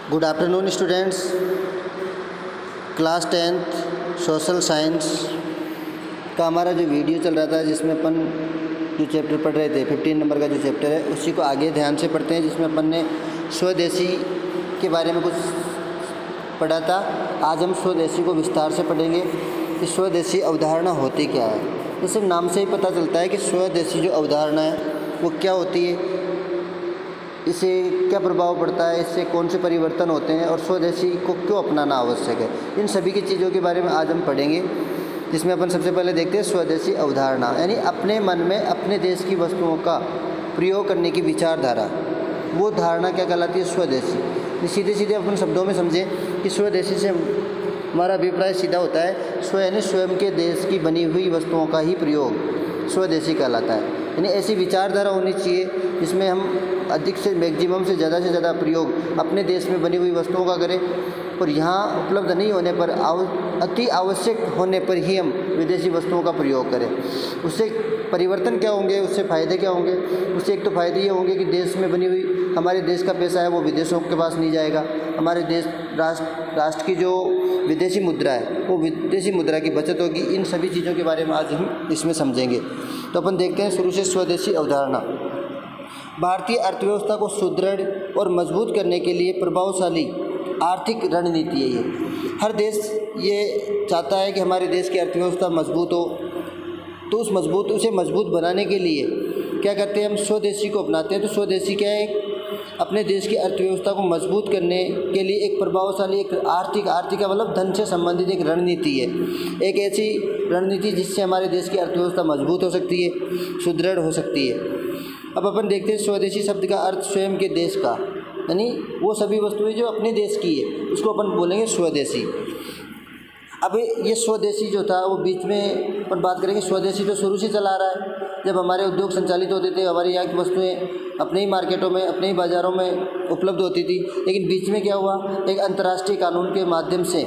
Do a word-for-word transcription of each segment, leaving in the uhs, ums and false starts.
Good afternoon students. Class tenth social science का हमारा जो वीडियो चल रहा था, जिसमें अपन जो चैप्टर पढ़ रहे थे फिफ्टीन नंबर का जो चैप्टर है, उसी को आगे ध्यान से पढ़ते हैं, जिसमें अपन ने स्वदेशी के बारे में कुछ पढ़ा था। आज हम स्वदेशी को विस्तार से पढ़ेंगे कि स्वदेशी अवधारणा होती क्या है। जैसे नाम से ही पता चलता है कि स्वदेशी जो अवधारणा है वो क्या होती है, इससे क्या प्रभाव पड़ता है, इससे कौन से परिवर्तन होते हैं और स्वदेशी को क्यों अपनाना आवश्यक है। इन सभी की चीज़ों के बारे में आज हम पढ़ेंगे, जिसमें अपन सबसे पहले देखते हैं स्वदेशी अवधारणा, यानी अपने मन में अपने देश की वस्तुओं का प्रयोग करने की विचारधारा। वो धारणा क्या कहलाती है? स्वदेशी। सीधे सीधे अपन शब्दों में समझें कि स्वदेशी से हमारा अभिप्राय सीधा होता है स्व यानी स्वयं के देश की बनी हुई वस्तुओं का ही प्रयोग स्वदेशी कहलाता है। यानी ऐसी विचारधारा होनी चाहिए जिसमें हम अधिक से मैक्सिमम से ज़्यादा से ज़्यादा प्रयोग अपने देश में बनी हुई वस्तुओं का करें, और यहाँ उपलब्ध नहीं होने पर आव, अति आवश्यक होने पर ही हम विदेशी वस्तुओं का प्रयोग करें। उससे परिवर्तन क्या होंगे, उससे फ़ायदे क्या होंगे? उससे एक तो फ़ायदे ये होंगे कि देश में बनी हुई हमारे देश का पैसा है वो विदेशों के पास नहीं जाएगा। हमारे देश राष्ट्र राष्ट्र की जो विदेशी मुद्रा है वो विदेशी मुद्रा की बचत होगी। इन सभी चीज़ों के बारे में आज हम इसमें समझेंगे। तो अपन देखते हैं शुरू से स्वदेशी अवधारणा। भारतीय अर्थव्यवस्था को सुदृढ़ और मजबूत करने के लिए प्रभावशाली आर्थिक रणनीति है ये। हर देश ये चाहता है कि हमारे देश की अर्थव्यवस्था मजबूत हो, तो उस मजबूत उसे मजबूत बनाने के लिए क्या करते हैं? हम स्वदेशी को अपनाते हैं। तो स्वदेशी क्या है? अपने देश की अर्थव्यवस्था को मजबूत करने के लिए एक प्रभावशाली एक आर्थिक आर्थिक का मतलब धन से संबंधित एक रणनीति है। एक ऐसी रणनीति जिससे हमारे देश की अर्थव्यवस्था मजबूत हो सकती है, सुदृढ़ हो सकती है। अब अपन देखते हैं स्वदेशी शब्द का अर्थ स्वयं के देश का, यानी वो सभी वस्तुएं जो अपने देश की है उसको अपन बोलेंगे स्वदेशी। अब ये स्वदेशी जो था वो बीच में अपन बात करेंगे, स्वदेशी तो शुरू से चला रहा है। जब हमारे उद्योग संचालित होते थे, हमारे यहाँ की वस्तुएं अपने ही मार्केटों में अपने ही बाज़ारों में उपलब्ध होती थी, लेकिन बीच में क्या हुआ? एक अंतर्राष्ट्रीय कानून के माध्यम से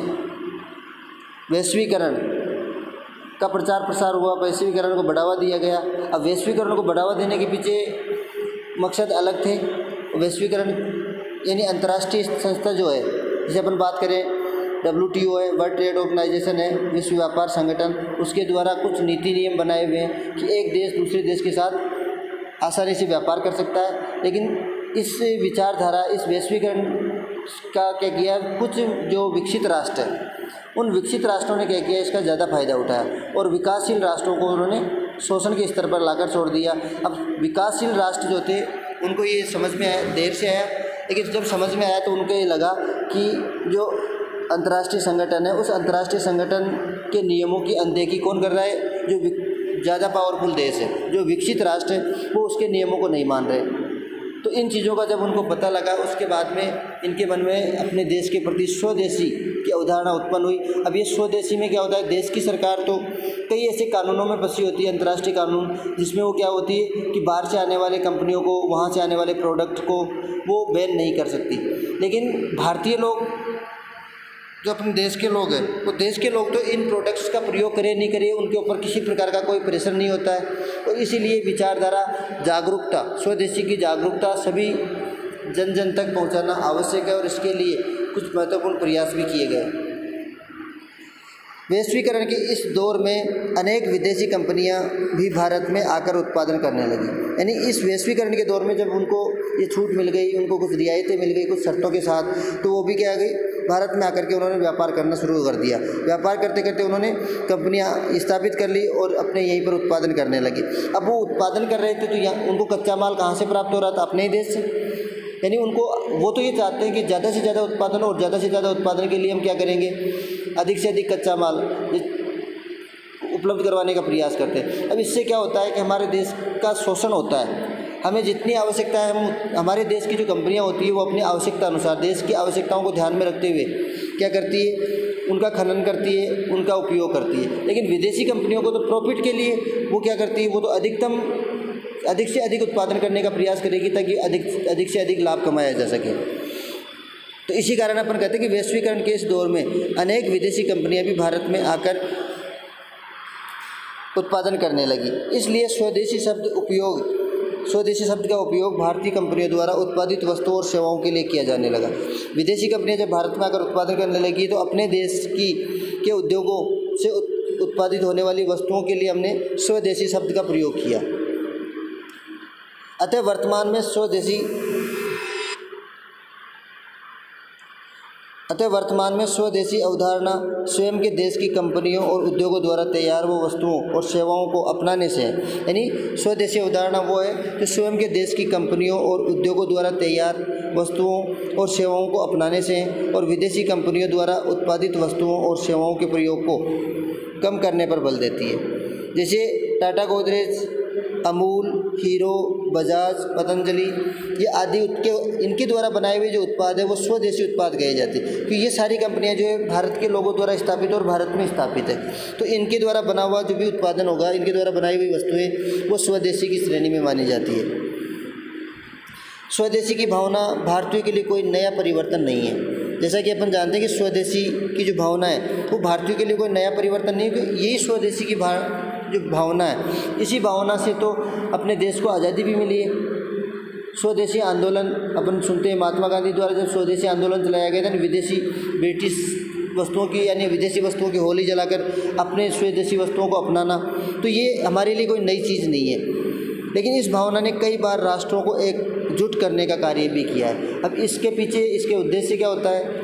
वैश्वीकरण का प्रचार प्रसार हुआ, वैश्वीकरण को बढ़ावा दिया गया। अब वैश्वीकरण को बढ़ावा देने के पीछे मकसद अलग थे। वैश्वीकरण यानी अंतर्राष्ट्रीय संस्था जो है, जैसे अपन बात करें डब्ल्यू टी ओ है, वर्ल्ड ट्रेड ऑर्गेनाइजेशन है, विश्व व्यापार संगठन, उसके द्वारा कुछ नीति नियम बनाए हुए हैं कि एक देश दूसरे देश के साथ आसानी से व्यापार कर सकता है। लेकिन इस विचारधारा, इस वैश्वीकरण का क्या किया, कुछ जो विकसित राष्ट्र हैं उन विकसित राष्ट्रों ने क्या किया, इसका ज़्यादा फायदा उठाया और विकासशील राष्ट्रों को उन्होंने शोषण के स्तर पर लाकर छोड़ दिया। अब विकासशील राष्ट्र जो थे उनको ये समझ में आया, देर से आया, लेकिन जब समझ में आया तो उनको ये लगा कि जो अंतर्राष्ट्रीय संगठन है, उस अंतर्राष्ट्रीय संगठन के नियमों की अनदेखी कौन कर रहा है? जो ज़्यादा पावरफुल देश है, जो विकसित राष्ट्र है, वो उसके नियमों को नहीं मान रहे। तो इन चीज़ों का जब उनको पता लगा, उसके बाद में इनके मन में अपने देश के प्रति स्वदेशी की अवधारणा उत्पन्न हुई। अब ये स्वदेशी में क्या होता है? देश की सरकार तो कई ऐसे कानूनों में फंसी होती है, अंतर्राष्ट्रीय कानून, जिसमें वो क्या होती है कि बाहर से आने वाले कंपनियों को, वहाँ से आने वाले प्रोडक्ट को वो बैन नहीं कर सकती। लेकिन भारतीय लोग, जो अपने देश के लोग हैं, वो देश के लोग तो इन प्रोडक्ट्स का प्रयोग करें नहीं करें, उनके ऊपर किसी प्रकार का कोई प्रेशर नहीं होता है। और इसीलिए विचारधारा, जागरूकता, स्वदेशी की जागरूकता सभी जन जन तक पहुंचाना आवश्यक है, और इसके लिए कुछ महत्वपूर्ण प्रयास भी किए गए। वैश्वीकरण के इस दौर में अनेक विदेशी कंपनियां भी भारत में आकर उत्पादन करने लगी। यानी इस वैश्वीकरण के दौर में जब उनको ये छूट मिल गई, उनको कुछ रियायतें मिल गई कुछ शर्तों के साथ, तो वो भी क्या गई, भारत में आकर के उन्होंने व्यापार करना शुरू कर दिया। व्यापार करते करते उन्होंने कंपनियां स्थापित कर ली और अपने यहीं पर उत्पादन करने लगी। अब वो उत्पादन कर रहे थे तो यहाँ उनको कच्चा माल कहाँ से प्राप्त हो रहा था? अपने ही देश से। यानी उनको वो तो ये चाहते हैं कि ज़्यादा से ज़्यादा उत्पादन, और ज़्यादा से ज़्यादा उत्पादन के लिए हम क्या करेंगे? अधिक से अधिक कच्चा माल उपलब्ध करवाने का प्रयास करते हैं। अब इससे क्या होता है कि हमारे देश का शोषण होता है। हमें जितनी आवश्यकता है, हम हमारे देश की जो कंपनियां होती है वो अपनी आवश्यकता अनुसार, देश की आवश्यकताओं को ध्यान में रखते हुए क्या करती है? उनका खनन करती है, उनका उपयोग करती है। लेकिन विदेशी कंपनियों को तो प्रॉफिट के लिए वो क्या करती है? वो तो अधिकतम अधिक से अधिक उत्पादन करने का प्रयास करेगी ताकि अधिक अधिक से अधिक लाभ कमाया जा सके। तो इसी कारण अपन कहते हैं कि वैश्वीकरण के इस दौर में अनेक विदेशी कंपनियां भी भारत में आकर उत्पादन करने लगी। इसलिए स्वदेशी शब्द उपयोग स्वदेशी शब्द का उपयोग भारतीय कंपनियों द्वारा उत्पादित वस्तुओं और सेवाओं के लिए किया जाने लगा। विदेशी कंपनियां जब भारत में आकर उत्पादन करने लगी तो अपने देश की के उद्योगों से उत्पादित होने वाली वस्तुओं के लिए हमने स्वदेशी शब्द का प्रयोग किया। अतः वर्तमान में स्वदेशी अतः वर्तमान में स्वदेशी अवधारणा स्वयं के देश की कंपनियों और उद्योगों द्वारा तैयार वो वस्तुओं और सेवाओं को अपनाने से है। यानी स्वदेशी अवधारणा वो है जो स्वयं के देश की कंपनियों और उद्योगों द्वारा तैयार वस्तुओं और सेवाओं को अपनाने से है, और विदेशी कंपनियों द्वारा उत्पादित वस्तुओं और सेवाओं के प्रयोग को कम करने पर बल देती है। जैसे टाटा गोदरेज, अमूल, हीरो, बजाज, पतंजलि ये आदि के इनके द्वारा बनाए हुए जो उत्पाद है वो स्वदेशी उत्पाद कहे जाते हैं, क्योंकि ये सारी कंपनियां जो है भारत के लोगों द्वारा स्थापित और भारत में स्थापित है। तो इनके द्वारा बना हुआ जो भी उत्पादन होगा, इनके द्वारा बनाई हुई वस्तुएं वो स्वदेशी की श्रेणी में मानी जाती है। स्वदेशी की भावना भारतीयों के लिए कोई नया परिवर्तन नहीं है। जैसा कि अपन जानते हैं कि स्वदेशी की जो भावना है वो भारतीयों के लिए कोई नया परिवर्तन नहीं है, क्योंकि यही स्वदेशी की भा जो भावना है, इसी भावना से तो अपने देश को आज़ादी भी मिली है। स्वदेशी आंदोलन अपन सुनते हैं, महात्मा गांधी द्वारा जब स्वदेशी आंदोलन चलाया गया था, विदेशी ब्रिटिश वस्तुओं की यानी विदेशी वस्तुओं की होली जलाकर अपने स्वदेशी वस्तुओं को अपनाना, तो ये हमारे लिए कोई नई चीज़ नहीं है। लेकिन इस भावना ने कई बार राष्ट्रों को एकजुट करने का कार्य भी किया है। अब इसके पीछे इसके उद्देश्य क्या होता है?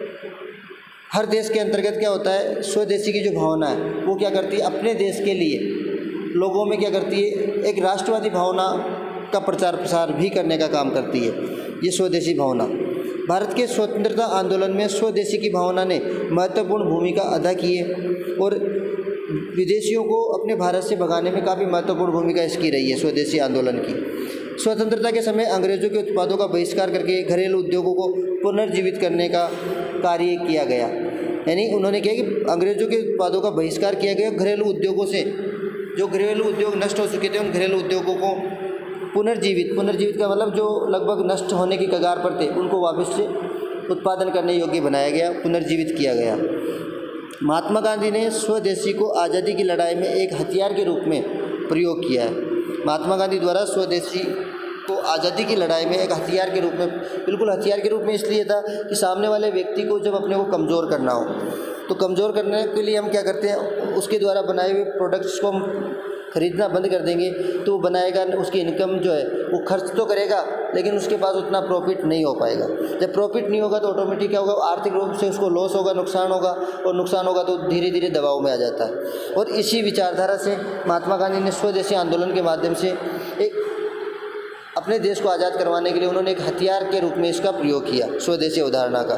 हर देश के अंतर्गत क्या होता है, स्वदेशी की जो भावना है वो क्या करती है, अपने देश के लिए लोगों में क्या करती है, एक राष्ट्रवादी भावना का प्रचार प्रसार भी करने का काम करती है ये स्वदेशी भावना। भारत के स्वतंत्रता आंदोलन में स्वदेशी की भावना ने महत्वपूर्ण भूमिका अदा की है और विदेशियों को अपने भारत से भगाने में काफ़ी महत्वपूर्ण भूमिका इसकी रही है स्वदेशी आंदोलन की। स्वतंत्रता के समय अंग्रेज़ों के उत्पादों का बहिष्कार करके घरेलू उद्योगों को पुनर्जीवित करने का कार्य किया गया। यानी उन्होंने किया कि अंग्रेज़ों के उत्पादों का बहिष्कार किया गया, घरेलू उद्योगों से जो घरेलू उद्योग नष्ट हो चुके थे उन घरेलू उद्योगों को पुनर्जीवित पुनर्जीवित का मतलब जो लगभग नष्ट होने की कगार पर थे उनको वापस से उत्पादन करने योग्य बनाया गया, पुनर्जीवित किया गया। महात्मा गांधी ने स्वदेशी को आज़ादी की लड़ाई में एक हथियार के रूप में प्रयोग किया है। महात्मा गांधी द्वारा स्वदेशी को आज़ादी की लड़ाई में एक हथियार के रूप में, बिल्कुल हथियार के रूप में इसलिए था कि सामने वाले व्यक्ति को जब अपने को कमज़ोर करना हो तो कमज़ोर करने के लिए हम क्या करते हैं, उसके द्वारा बनाए हुए प्रोडक्ट्स को हम खरीदना बंद कर देंगे तो वो बनाएगा, उसकी इनकम जो है वो खर्च तो करेगा लेकिन उसके पास उतना प्रॉफिट नहीं हो पाएगा। जब प्रॉफिट नहीं होगा तो ऑटोमेटिक क्या होगा, आर्थिक रूप से उसको लॉस होगा, नुकसान होगा, और नुकसान होगा तो धीरे धीरे दबाव में आ जाता है। और इसी विचारधारा से महात्मा गांधी ने स्वदेशी आंदोलन के माध्यम से एक अपने देश को आज़ाद करवाने के लिए उन्होंने एक हथियार के रूप में इसका प्रयोग किया, स्वदेशी अवधारणा का।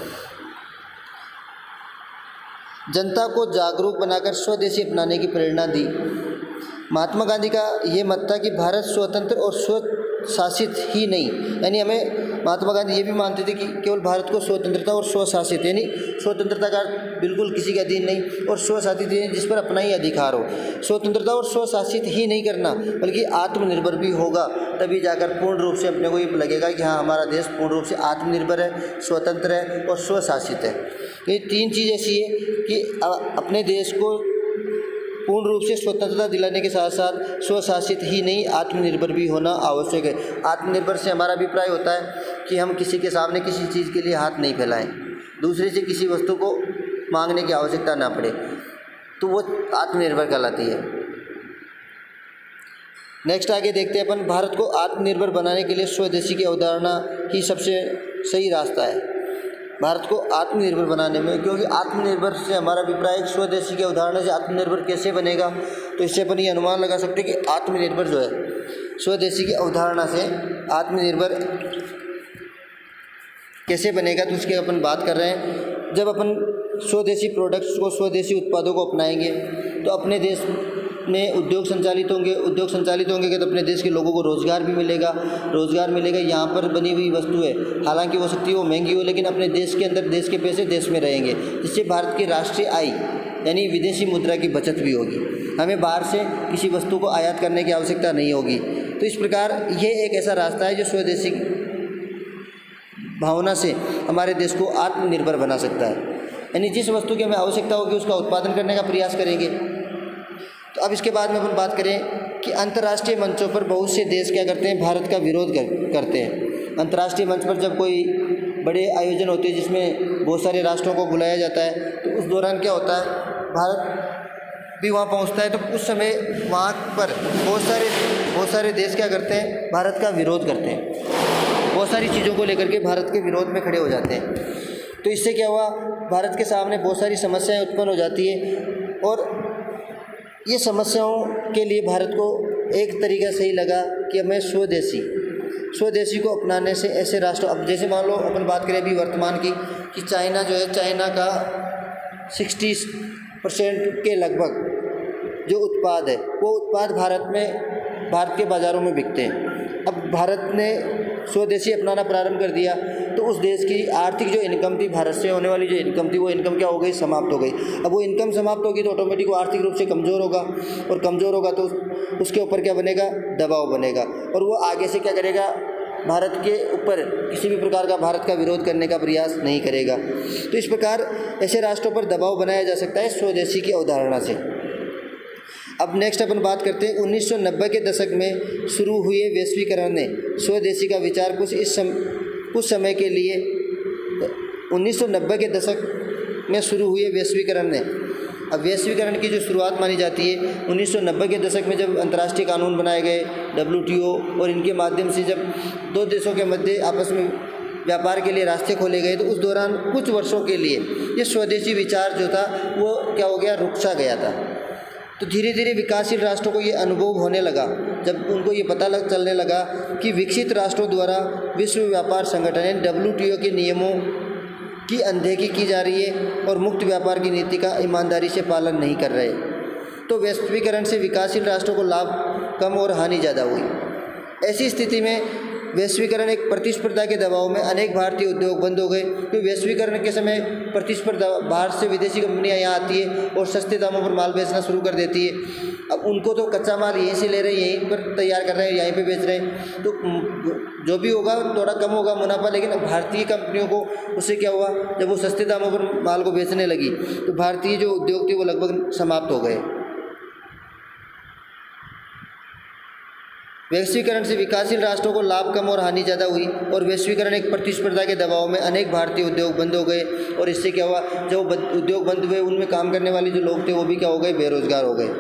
जनता को जागरूक बनाकर स्वदेशी अपनाने की प्रेरणा दी। महात्मा गांधी का ये मत था कि भारत स्वतंत्र और स्वशासित ही नहीं, यानी हमें महात्मा गांधी ये भी मानते थे कि केवल भारत को स्वतंत्रता और स्वशासित, यानी स्वतंत्रता का बिल्कुल किसी का अधीन नहीं और स्वशासित यानी जिस पर अपना ही अधिकार हो। स्वतंत्रता और स्वशासित ही नहीं करना बल्कि आत्मनिर्भर भी होगा, तभी जाकर पूर्ण रूप से अपने को ये लगेगा कि हाँ हमारा देश पूर्ण रूप से आत्मनिर्भर है, स्वतंत्र है और स्वशासित है। ये तीन चीज़ ऐसी है कि अपने देश को पूर्ण रूप से स्वतंत्रता दिलाने के साथ साथ स्वशासित ही नहीं आत्मनिर्भर भी होना आवश्यक है। आत्मनिर्भर से हमारा अभिप्राय होता है कि हम किसी के सामने किसी चीज़ के लिए हाथ नहीं फैलाएं, दूसरे से किसी वस्तु को मांगने की आवश्यकता ना पड़े, तो वो आत्मनिर्भर कहलाती है। नेक्स्ट आगे देखते हैं अपन, भारत को आत्मनिर्भर बनाने के लिए स्वदेशी की अवधारणा ही सबसे सही रास्ता है भारत को आत्मनिर्भर बनाने में, क्योंकि आत्मनिर्भर से हमारा अभिप्राय स्वदेशी की अवधारणा से आत्मनिर्भर कैसे बनेगा, तो इससे अपन ये अनुमान लगा सकते हैं कि आत्मनिर्भर जो है स्वदेशी की अवधारणा से आत्मनिर्भर कैसे बनेगा, तो उसकी अपन बात कर रहे हैं। जब अपन स्वदेशी प्रोडक्ट्स को, स्वदेशी उत्पादों को अपनाएंगे तो अपने देश में उद्योग संचालित होंगे, उद्योग संचालित होंगे तो अपने देश के लोगों को रोज़गार भी मिलेगा, रोज़गार मिलेगा यहाँ पर बनी हुई वस्तु है, हालांकि वो सकती है वो महंगी हो, लेकिन अपने देश के अंदर देश के पैसे देश में रहेंगे, जिससे भारत की राष्ट्रीय आय यानी विदेशी मुद्रा की बचत भी होगी। हमें बाहर से किसी वस्तु को आयात करने की आवश्यकता नहीं होगी। तो इस प्रकार ये एक ऐसा रास्ता है जो स्वदेशी भावना से हमारे देश को आत्मनिर्भर बना सकता है, यानी जिस वस्तु की हमें आवश्यकता होगी उसका उत्पादन करने का प्रयास करेंगे। तो अब इसके बाद में अपन बात करें कि अंतर्राष्ट्रीय मंचों पर बहुत से देश क्या करते हैं, भारत का विरोध कर, करते हैं। अंतर्राष्ट्रीय मंच पर जब कोई बड़े आयोजन होते हैं जिसमें बहुत सारे राष्ट्रों को बुलाया जाता है, तो उस दौरान क्या होता है, भारत भी वहाँ पहुँचता है। तो उस समय वहाँ पर बहुत सारे बहुत सारे देश क्या करते हैं, भारत का विरोध करते हैं, बहुत सारी चीज़ों को लेकर के भारत के विरोध में खड़े हो जाते हैं। तो इससे क्या हुआ, भारत के सामने बहुत सारी समस्याएं उत्पन्न हो जाती है और ये समस्याओं के लिए भारत को एक तरीका सही लगा कि हमें स्वदेशी स्वदेशी को अपनाने से ऐसे राष्ट्र, अब जैसे मान लो अपन बात करें अभी वर्तमान की, कि चाइना जो है, चाइना का सिक्सटी परसेंट के लगभग जो उत्पाद है वो उत्पाद भारत में भारत के बाज़ारों में बिकते हैं। अब भारत ने स्वदेशी अपनाना प्रारंभ कर दिया तो उस देश की आर्थिक जो इनकम थी, भारत से होने वाली जो इनकम थी, वो इनकम क्या हो गई, समाप्त हो गई। अब वो इनकम समाप्त होगी तो ऑटोमेटिक वो आर्थिक रूप से कमज़ोर होगा और कमज़ोर होगा तो उसके ऊपर क्या बनेगा, दबाव बनेगा और वो आगे से क्या करेगा, भारत के ऊपर किसी भी प्रकार का भारत का विरोध करने का प्रयास नहीं करेगा। तो इस प्रकार ऐसे राष्ट्रों पर दबाव बनाया जा सकता है स्वदेशी की अवधारणा से। अब नेक्स्ट अपन बात करते हैं उन्नीस सौ नब्बे के दशक में शुरू हुए वैश्वीकरण ने स्वदेशी का विचार कुछ इस सम, कुछ समय के लिए उन्नीस सौ नब्बे के दशक में शुरू हुए वैश्वीकरण ने, अब वैश्वीकरण की जो शुरुआत मानी जाती है उन्नीस सौ नब्बे के दशक में, जब अंतर्राष्ट्रीय कानून बनाए गए, डब्ल्यू टी ओ, और इनके माध्यम से जब दो देशों के मध्य आपस में व्यापार के लिए रास्ते खोले गए, तो उस दौरान कुछ वर्षों के लिए ये स्वदेशी विचार जो था वो क्या हो गया, रुक सा गया था। तो धीरे धीरे विकासशील राष्ट्रों को ये अनुभव होने लगा, जब उनको ये पता लग चलने लगा कि विकसित राष्ट्रों द्वारा विश्व व्यापार संगठन यानी डब्ल्यू टी ओ के नियमों की अनदेखी की जा रही है और मुक्त व्यापार की नीति का ईमानदारी से पालन नहीं कर रहे। तो वैश्वीकरण से विकासशील राष्ट्रों को लाभ कम और हानि ज़्यादा हुई। ऐसी स्थिति में वैश्वीकरण एक प्रतिस्पर्धा के दबाव में अनेक भारतीय उद्योग बंद हो गए। तो वैश्वीकरण के समय प्रतिस्पर्धा, बाहर से विदेशी कंपनियां यहाँ आती है और सस्ते दामों पर माल बेचना शुरू कर देती है। अब उनको तो कच्चा माल यहीं से ले रहे हैं, यहीं पर तैयार कर रहे हैं, यहीं पे बेच रहे हैं, तो जो भी होगा थोड़ा कम होगा मुनाफा। लेकिन भारतीय कंपनियों को उससे क्या हुआ, जब वो सस्ते दामों पर माल को बेचने लगी तो भारतीय जो उद्योग थे वो लगभग समाप्त हो गए। वैश्वीकरण से विकासशील राष्ट्रों को लाभ कम और हानि ज़्यादा हुई और वैश्वीकरण एक प्रतिस्पर्धा के दबाव में अनेक भारतीय उद्योग बंद हो गए और इससे क्या हुआ, जो उद्योग बंद हुए उनमें काम करने वाले जो लोग थे वो भी क्या हो गए, बेरोजगार हो गए।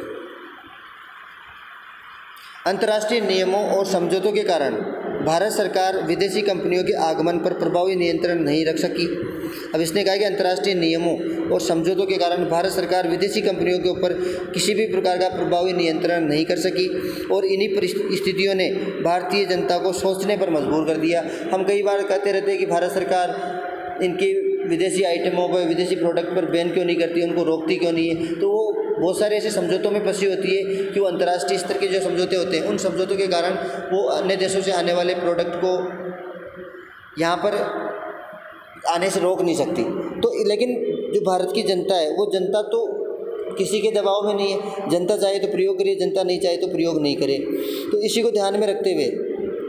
अंतर्राष्ट्रीय नियमों और समझौतों के कारण भारत सरकार विदेशी कंपनियों के आगमन पर प्रभावी नियंत्रण नहीं रख सकी। अब इसने कहा कि अंतर्राष्ट्रीय नियमों और समझौतों के कारण भारत सरकार विदेशी कंपनियों के ऊपर किसी भी प्रकार का प्रभावी नियंत्रण नहीं कर सकी और इन्हीं परिस्थितियों ने भारतीय जनता को सोचने पर मजबूर कर दिया। हम कई बार कहते रहते हैं कि भारत सरकार इनकी विदेशी आइटमों पर, विदेशी प्रोडक्ट पर बैन क्यों नहीं करती, उनको रोकती क्यों नहीं है। तो वो बहुत सारे ऐसे समझौतों में फंसी होती है कि वो अंतर्राष्ट्रीय स्तर के जो समझौते होते हैं उन समझौतों के कारण वो अन्य देशों से आने वाले प्रोडक्ट को यहाँ पर आने से रोक नहीं सकती। तो लेकिन जो भारत की जनता है वो जनता तो किसी के दबाव में नहीं है, जनता चाहे तो प्रयोग करे, जनता नहीं चाहे तो प्रयोग नहीं करे। तो इसी को ध्यान में रखते हुए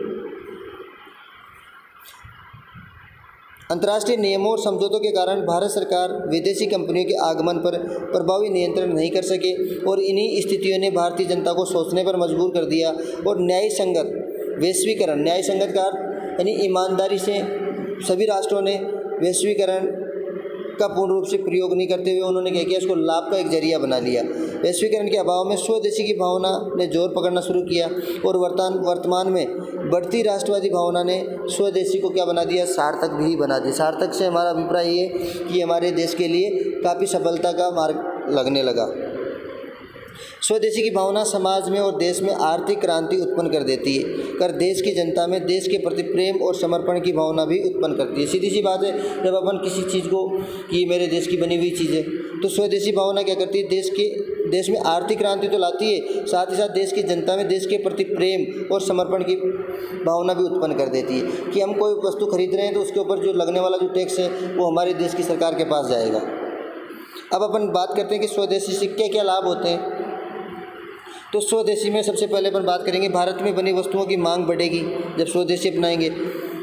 अंतर्राष्ट्रीय नियमों और समझौतों के कारण भारत सरकार विदेशी कंपनियों के आगमन पर प्रभावी नियंत्रण नहीं कर सके और इन्हीं स्थितियों ने भारतीय जनता को सोचने पर मजबूर कर दिया और न्याय संगत वैश्वीकरण, न्याय संगत का अर्थ यानी ईमानदारी से सभी राष्ट्रों ने वैश्वीकरण का पूर्ण रूप से प्रयोग नहीं करते हुए उन्होंने क्या किया, उसको लाभ का एक जरिया बना लिया। वैश्वीकरण के अभाव में स्वदेशी की भावना ने जोर पकड़ना शुरू किया और वर्तमान वर्तमान में बढ़ती राष्ट्रवादी भावना ने स्वदेशी को क्या बना दिया, सार्थक भी बना दिया। सार्थक से हमारा अभिप्राय ये कि हमारे देश के लिए काफ़ी सफलता का मार्ग लगने लगा। स्वदेशी की भावना समाज में और देश में आर्थिक क्रांति उत्पन्न कर देती है, कर देश की जनता में देश के प्रति प्रेम और समर्पण की भावना भी उत्पन्न करती है। सीधी सी बात है, जब अपन किसी चीज़ को कि मेरे देश की बनी हुई चीज़ है तो स्वदेशी भावना क्या करती है, देश के देश में आर्थिक क्रांति तो लाती है, साथ ही साथ देश की जनता में देश के प्रति प्रेम और समर्पण की भावना भी उत्पन्न कर देती है कि हम कोई वस्तु खरीद रहे हैं तो उसके ऊपर जो लगने वाला जो टैक्स है वो हमारे देश की सरकार के पास जाएगा। अब अपन बात करते हैं कि स्वदेशी से क्या क्या लाभ होते हैं। तो स्वदेशी में सबसे पहले अपन बात करेंगे, भारत में बनी वस्तुओं की मांग बढ़ेगी जब स्वदेशी अपनाएंगे।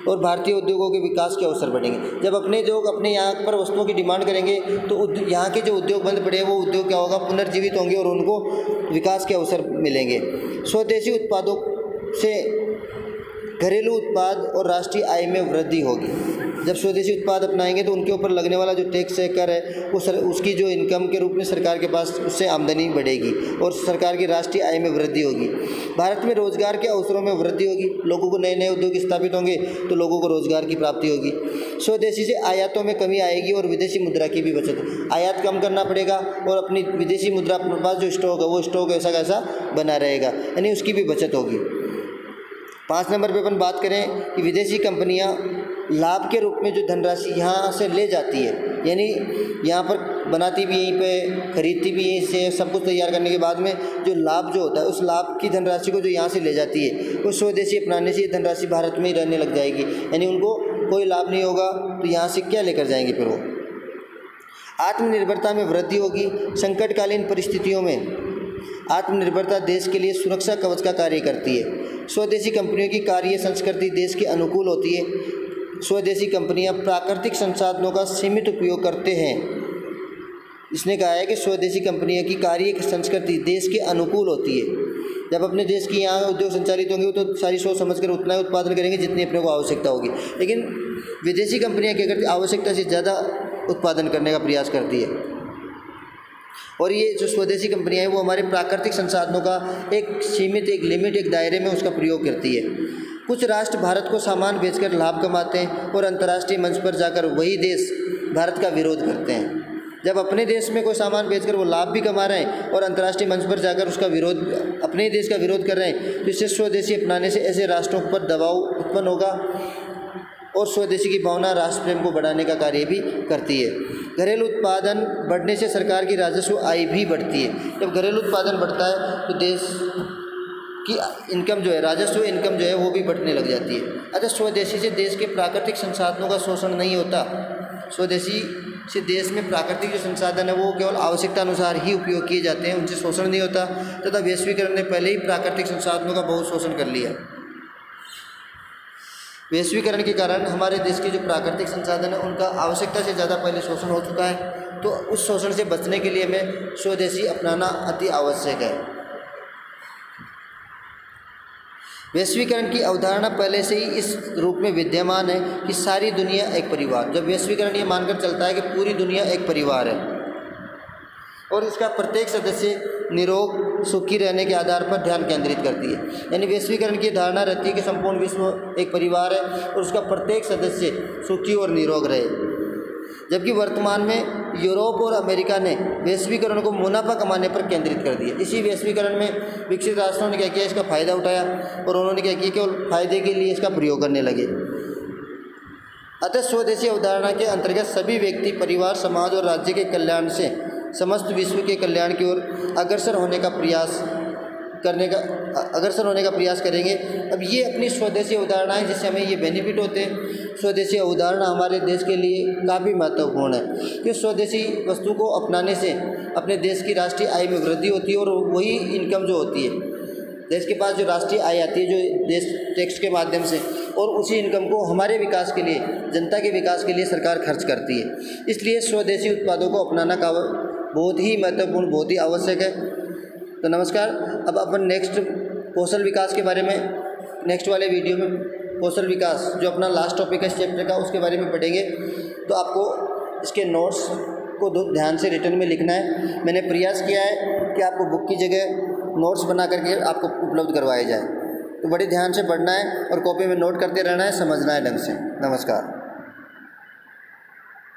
और भारतीय उद्योगों के विकास के अवसर बढ़ेंगे। जब अपने लोग अपने यहाँ पर वस्तुओं की डिमांड करेंगे तो यहाँ के जो उद्योग बंद पड़े हैं वो उद्योग क्या होगा, पुनर्जीवित होंगे और उनको विकास के अवसर मिलेंगे। स्वदेशी उत्पादों से घरेलू उत्पाद और राष्ट्रीय आय में वृद्धि होगी। जब स्वदेशी उत्पाद अपनाएंगे तो उनके ऊपर लगने वाला जो टैक्स है, कर है, वो सर उसकी जो इनकम के रूप में सरकार के पास उससे आमदनी बढ़ेगी और सरकार की राष्ट्रीय आय में वृद्धि होगी। भारत में रोजगार के अवसरों में वृद्धि होगी। लोगों को नए नए उद्योग स्थापित होंगे तो लोगों को रोजगार की प्राप्ति होगी। स्वदेशी से आयातों में कमी आएगी और विदेशी मुद्रा की भी बचत। आयात कम करना पड़ेगा और अपनी विदेशी मुद्रा अपने पास जो स्टॉक है वो स्टॉक ऐसा कैसा बना रहेगा, यानी उसकी भी बचत होगी। पाँच नंबर पे अपन बात करें कि विदेशी कंपनियां लाभ के रूप में जो धनराशि यहाँ से ले जाती है, यानी यहाँ पर बनाती भी यहीं पे, खरीदती भी यहीं से, सब कुछ तैयार करने के बाद में जो लाभ जो होता है उस लाभ की धनराशि को जो यहाँ से ले जाती है वो स्वदेशी अपनाने से ये धनराशि भारत में ही रहने लग जाएगी, यानी उनको कोई लाभ नहीं होगा तो यहाँ से क्या लेकर जाएंगे फिर वो। आत्मनिर्भरता में वृद्धि होगी। संकटकालीन परिस्थितियों में आत्मनिर्भरता देश के लिए सुरक्षा कवच का कार्य करती है। स्वदेशी कंपनियों की कार्य संस्कृति देश के अनुकूल होती है। स्वदेशी कंपनियां प्राकृतिक संसाधनों का सीमित उपयोग करते हैं। इसने कहा है कि स्वदेशी कंपनियों की कार्य संस्कृति देश के अनुकूल होती है। जब अपने देश की यहाँ उद्योग संचालित होंगे तो सारी सोच समझकर उतना ही उत्पादन करेंगे जितनी अपने को आवश्यकता होगी, लेकिन विदेशी कंपनियाँ क्या करती, आवश्यकता से ज़्यादा उत्पादन करने का प्रयास करती है। और ये जो स्वदेशी कंपनियां हैं वो हमारे प्राकृतिक संसाधनों का एक सीमित, एक लिमिट, एक दायरे में उसका प्रयोग करती है। कुछ राष्ट्र भारत को सामान बेचकर लाभ कमाते हैं और अंतर्राष्ट्रीय मंच पर जाकर वही देश भारत का विरोध करते हैं। जब अपने देश में कोई सामान बेचकर वो लाभ भी कमा रहे हैं और अंतर्राष्ट्रीय मंच पर जाकर उसका विरोध, अपने ही देश का विरोध कर रहे हैं, तो इससे स्वदेशी अपनाने से ऐसे राष्ट्रों पर दबाव उत्पन्न होगा और स्वदेशी की भावना राष्ट्र प्रेम को बढ़ाने का कार्य भी करती है। घरेलू उत्पादन बढ़ने से सरकार की राजस्व आय भी बढ़ती है। जब घरेलू उत्पादन बढ़ता है तो देश की इनकम जो है, राजस्व इनकम जो है वो भी बढ़ने लग जाती है। अच्छा, स्वदेशी से देश के प्राकृतिक संसाधनों का शोषण नहीं होता। स्वदेशी से देश में प्राकृतिक जो संसाधन है वो केवल आवश्यकता अनुसार ही उपयोग किए जाते हैं, उनसे शोषण नहीं होता। तथा वैश्वीकरण ने पहले ही प्राकृतिक संसाधनों का बहुत शोषण कर लिया। वैश्वीकरण के कारण हमारे देश के जो प्राकृतिक संसाधन है उनका आवश्यकता से ज़्यादा पहले शोषण हो चुका है, तो उस शोषण से बचने के लिए हमें स्वदेशी अपनाना अति आवश्यक है। वैश्वीकरण की अवधारणा पहले से ही इस रूप में विद्यमान है कि सारी दुनिया एक परिवार। जब वैश्वीकरण ये मानकर चलता है कि पूरी दुनिया एक परिवार है और इसका प्रत्येक सदस्य निरोग सुखी रहने के आधार पर ध्यान केंद्रित करती है, यानी वैश्वीकरण की धारणा रहती है कि संपूर्ण विश्व एक परिवार है और उसका प्रत्येक सदस्य सुखी और निरोग रहे। जबकि वर्तमान में यूरोप और अमेरिका ने वैश्वीकरण को मुनाफा कमाने पर केंद्रित कर दिया। इसी वैश्वीकरण में विकसित राष्ट्रों ने क्या किया, इसका फ़ायदा उठाया और उन्होंने क्या किया, केवल फायदे के लिए इसका प्रयोग करने लगे। अतः स्वदेशी अवधारणा के अंतर्गत सभी व्यक्ति, परिवार, समाज और राज्य के कल्याण से समस्त विश्व के कल्याण की ओर अग्रसर होने का प्रयास करने का अग्रसर होने का प्रयास करेंगे। अब ये अपनी स्वदेशी अवधारणा है जिससे हमें ये बेनिफिट होते हैं। स्वदेशी अवधारणा हमारे देश के लिए काफ़ी महत्वपूर्ण है कि स्वदेशी वस्तु को अपनाने से अपने देश की राष्ट्रीय आय में वृद्धि होती है और वही इनकम जो होती है, देश के पास जो राष्ट्रीय आय आती है जो देश टैक्स के माध्यम से, और उसी इनकम को हमारे विकास के लिए, जनता के विकास के लिए सरकार खर्च करती है। इसलिए स्वदेशी उत्पादों को अपनाना का बहुत ही महत्वपूर्ण, बहुत ही आवश्यक है। तो नमस्कार, अब अपन नेक्स्ट कौशल विकास के बारे में नेक्स्ट वाले वीडियो में कौशल विकास जो अपना लास्ट टॉपिक है इस चैप्टर का, उसके बारे में पढ़ेंगे। तो आपको इसके नोट्स को ध्यान से रिटर्न में लिखना है। मैंने प्रयास किया है कि आपको बुक की जगह नोट्स बना करके आपको उपलब्ध करवाए जाए, तो बड़े ध्यान से पढ़ना है और कॉपी में नोट करते रहना है, समझना है ढंग से। नमस्कार।